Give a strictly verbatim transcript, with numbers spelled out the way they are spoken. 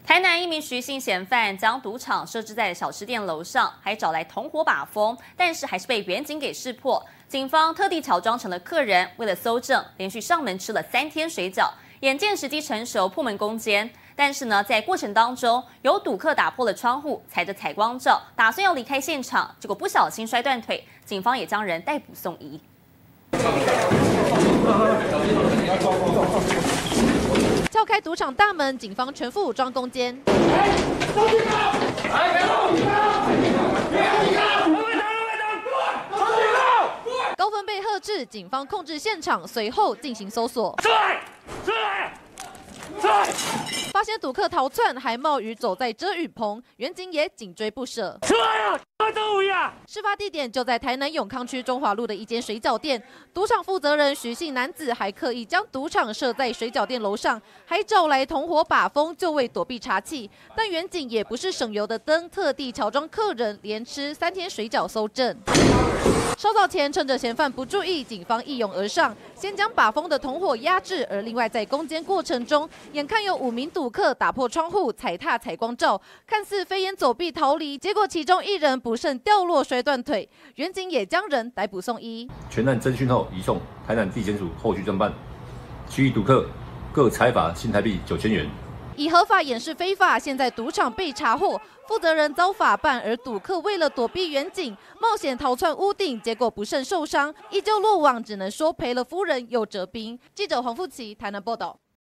台南一名徐姓嫌犯将赌场设置在小吃店楼上，还找来同伙把风，但是还是被远警给识破。警方特地乔装成了客人，为了搜证，连续上门吃了三天水饺。眼见时机成熟，破门攻坚。但是呢，在过程当中，有赌客打破了窗户，踩着采光罩，打算要离开现场，结果不小心摔断腿，警方也将人逮捕送医。 撬开赌场大门，警方全副武装攻坚。高分被呵斥，警方控制现场，随后进行搜索。发现赌客逃窜，还冒雨走在遮雨棚，远警也紧追不舍。事发地点就在台南永康区中华路的一间水饺店，赌场负责人徐姓男子还刻意将赌场设在水饺店楼上，还找来同伙把风，就为躲避查缉。但远警也不是省油的灯，特地乔装客人，连吃三天水饺搜证。稍早前，趁着嫌犯不注意，警方一拥而上，先将把风的同伙压制，而另外在攻坚过程中，眼看有五名赌客打破窗户，踩踏采光罩，看似飞檐走壁逃离，结果其中一人不慎掉落摔断腿，远警也将人逮捕送医。 全案侦讯后移送台南地检署后续侦办，其余赌客各裁罚新台币九千元。 以合法掩饰非法，现在赌场被查获，负责人遭法办，而赌客为了躲避远警，冒险逃窜屋顶，结果不慎受伤，依旧落网，只能说赔了夫人又折兵。记者黄富琪台南报道。